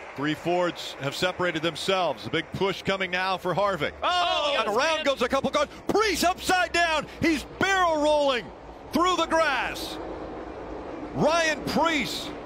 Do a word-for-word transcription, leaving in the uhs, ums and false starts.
Three Fords have separated themselves. A big push coming now for Harvick. Oh, and around goes a couple cars. Preece upside down. He's barrel rolling through the grass. Ryan Preece